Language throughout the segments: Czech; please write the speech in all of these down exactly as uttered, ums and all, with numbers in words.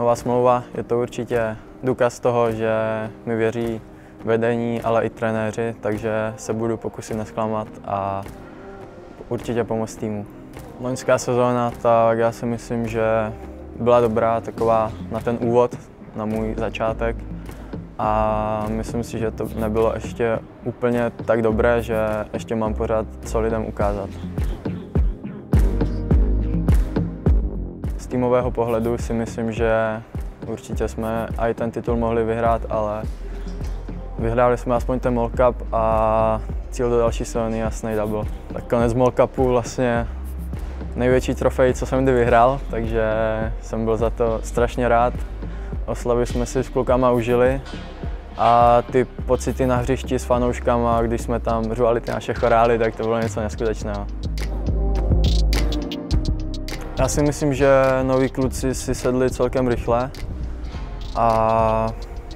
nová smlouva, je to určitě důkaz toho, že mi věří vedení, ale i trenéři, takže se budu pokusit nezklamat a určitě pomoct týmu. Loňská sezóna, tak já si myslím, že byla dobrá, taková na ten úvod, na můj začátek. A myslím si, že to nebylo ještě úplně tak dobré, že ještě mám pořád co lidem ukázat. Z týmového pohledu si myslím, že určitě jsme i ten titul mohli vyhrát, ale vyhráli jsme aspoň ten Mall Cup a cíl do další sezóny jasný double. Tak konec Mall Cupu vlastně největší trofej, co jsem kdy vyhrál, takže jsem byl za to strašně rád. Oslavy jsme si s klukama užili a ty pocity na hřišti s fanouškama, když jsme tam řvali ty naše chorály, tak to bylo něco neskutečného. Já si myslím, že noví kluci si sedli celkem rychle a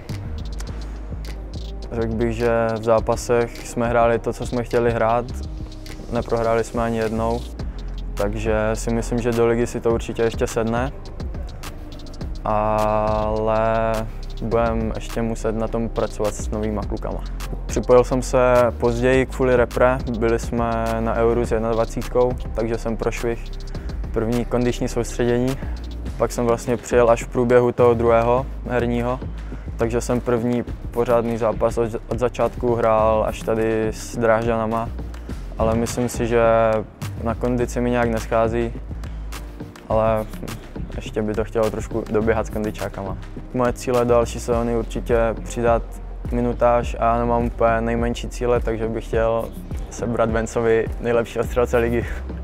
řekl bych, že v zápasech jsme hráli to, co jsme chtěli hrát, neprohráli jsme ani jednou, takže si myslím, že do ligy si to určitě ještě sedne, ale budeme ještě muset na tom pracovat s novýma klukama. Připojil jsem se později k Fully Repre, byli jsme na Euru s jednadvacítkou, takže jsem prošvih první kondiční soustředění. Pak jsem vlastně přijel až v průběhu toho druhého herního, takže jsem první pořádný zápas od, od začátku hrál až tady s Drážďanama, ale myslím si, že na kondici mi nějak neschází, ale ještě by to chtělo trošku doběhat s kondičákama. Moje cíle do další sezóny určitě přidat minutáž a nemám úplně nejmenší cíle, takže bych chtěl sebrat Bencovi nejlepšího střelce ligy.